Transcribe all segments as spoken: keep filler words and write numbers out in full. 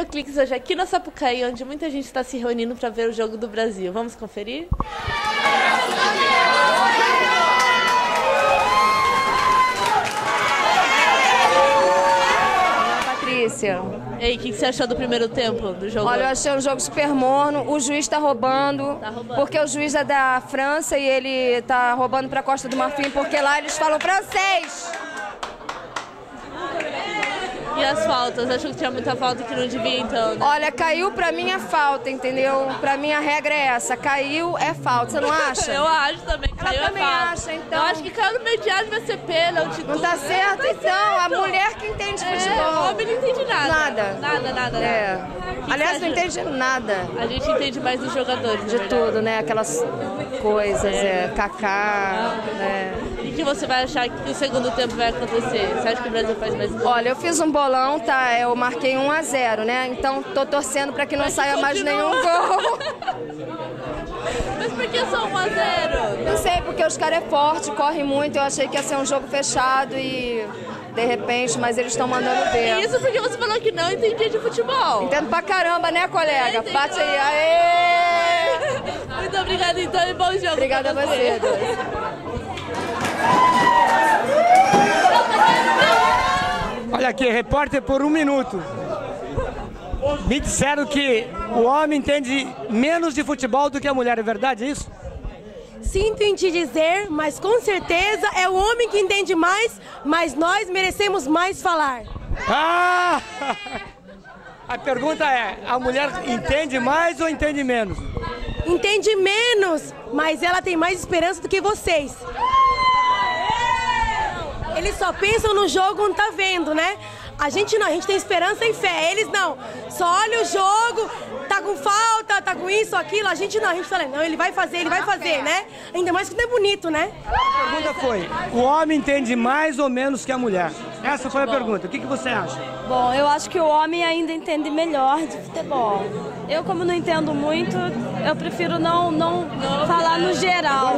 Videocliques hoje aqui na Sapucaí, onde muita gente está se reunindo para ver o jogo do Brasil. Vamos conferir? Patrícia. E aí, o que você achou do primeiro tempo do jogo? Olha, eu achei um jogo super morno. O juiz tá roubando, Tá roubando. porque o juiz é da França e ele tá roubando pra Costa do Marfim, porque lá eles falam francês. E as faltas? Achou que tinha muita falta que não devia, então, né? Olha, caiu pra mim é falta, entendeu? Pra mim a regra é essa, caiu é falta, você não acha? Eu acho também que Ela caiu também é falta. acha, então. Eu acho que caiu no mediano, vai ser pênalti. Não tudo. tá certo? Não tá Então, a certo. mulher que entende É, futebol. o homem não entende nada. Nada. Nada, nada, É. nada. O que Aliás, você não acha? entende nada A gente entende mais dos jogadores, de na verdade. tudo, né? Aquelas coisas, é, Kaká, né? E o que você vai achar que o segundo tempo vai acontecer? Você acha que o Brasil faz mais? Olha, eu fiz um bolão, tá? Eu marquei um a zero, né? Então tô torcendo pra que não Mas saia mais continua. nenhum gol. Mas por que só um a zero? Não sei, porque os caras é forte, correm muito. Eu achei que ia ser um jogo fechado e de repente, mas eles estão mandando ver. Isso porque você falou que não entendia de futebol. Entendo pra caramba, né, colega? Entendi. Bate aí, aê! Muito obrigada então e bom jogo. Obrigada a pra você, Deus. Olha aqui, repórter por um minuto. Me disseram que o homem entende menos de futebol do que a mulher, é verdade isso? Sinto em te dizer, mas com certeza é o homem que entende mais, mas nós merecemos mais falar. Ah! A pergunta é, a mulher entende mais ou entende menos? Entende menos, mas ela tem mais esperança do que vocês. Eles só pensam no jogo, não tá vendo, né? A gente não, a gente tem esperança e fé. Eles não. Só olha o jogo, tá com falta, tá com isso, aquilo. A gente não, a gente fala, não, ele vai fazer, ele vai fazer, né? Ainda mais que não é bonito, né? A pergunta foi, o homem entende mais ou menos que a mulher? Essa foi a pergunta. O que, que você acha? Bom, eu acho que o homem ainda entende melhor de futebol. Eu, como não entendo muito, eu prefiro não, não, não falar no geral.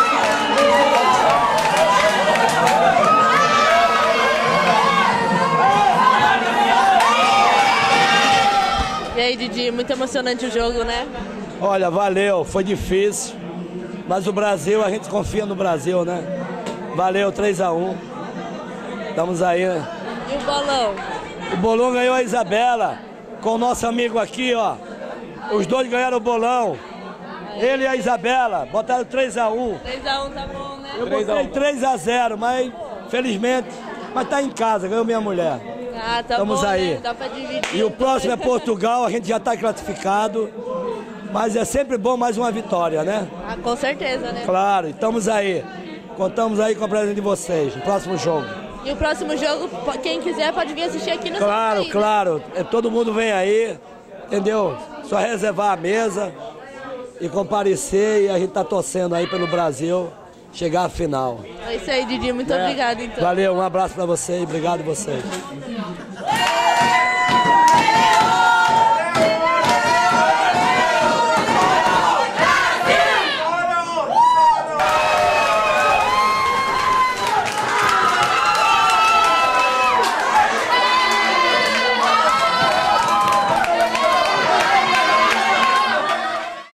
E aí, Didi, muito emocionante o jogo, né? Olha, valeu, foi difícil, mas o Brasil, a gente confia no Brasil, né? Valeu, três a um. Estamos aí, né? E o bolão? O bolão ganhou a Isabela, com o nosso amigo aqui, ó. Os dois ganharam o bolão. Ele e a Isabela, botaram três a um. três a um tá bom, né? Eu botei três a zero, mas, felizmente, mas tá em casa, ganhou minha mulher. Ah, tá Estamos bom, aí. né? Dá pra dividir. E o próximo é Portugal, a gente já está classificado, mas é sempre bom mais uma vitória, né? Ah, com certeza, né? Claro, estamos aí. Contamos aí com a presença de vocês no próximo jogo. E o próximo jogo, quem quiser pode vir assistir aqui no Claro, Sapucaí, né? claro. É, todo mundo vem aí, entendeu? Só reservar a mesa e comparecer e a gente está torcendo aí pelo Brasil chegar à final. É isso aí, Didi. Muito É. obrigada, então. Valeu, um abraço para vocês, obrigado a vocês.